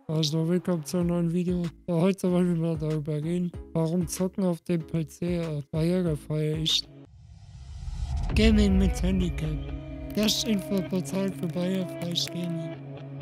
Also willkommen zu einem neuen Video. Ja, heute wollen wir mal darüber reden, warum Zocken auf dem PC barrierefrei ist. Gaming mit Handicap. Das Infoportal für barrierefreies Gaming.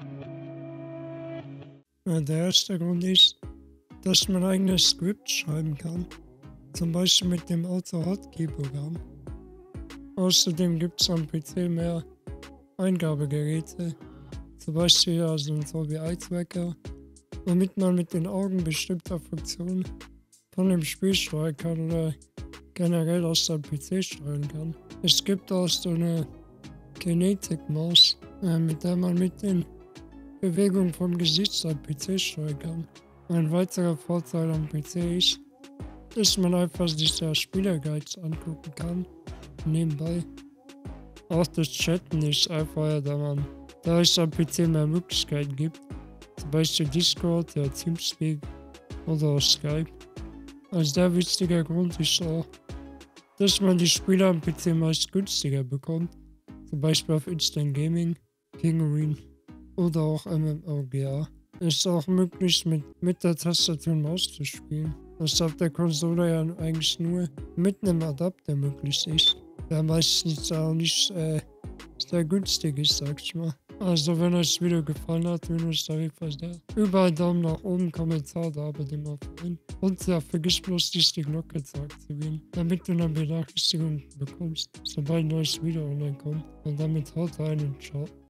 Ja, der erste Grund ist, dass man eigene Skripts schreiben kann. Zum Beispiel mit dem Auto-Hotkey-Programm. Außerdem gibt es am PC mehr Eingabegeräte. Zum Beispiel also so wie Eye-Tracker, womit man mit den Augen bestimmte Funktionen von dem Spiel steuern kann oder generell aus dem PC steuern kann. Es gibt auch so eine Kinetic Maus, mit der man mit den Bewegungen vom Gesicht am PC steuern kann. Ein weiterer Vorteil am PC ist, dass man einfach sich der Spielerguides angucken kann, nebenbei. Auch das Chatten ist einfacher, da es am PC mehr Möglichkeiten gibt, zum Beispiel Discord, ja, Teamspeak oder auch Skype. Ein sehr wichtiger Grund ist auch, dass man die Spiele am PC meist günstiger bekommt, zum Beispiel auf Instant Gaming, Kinguin oder auch MMOGA. Es ist auch möglich, mit der Tastatur und Maus zu spielen, was auf der Konsole ja eigentlich nur mit einem Adapter möglich ist, der meistens auch nicht sehr günstig ist, sag ich mal. Also wenn euch das Video gefallen hat, würden wir uns auf jeden Fall sehr überall Daumen nach oben, Kommentar da, aber den mal freuen. Und ja, vergiss bloß nicht die Glocke zu aktivieren, damit du eine Benachrichtigung bekommst, sobald ein neues Video online kommt. Und damit haut rein und ciao.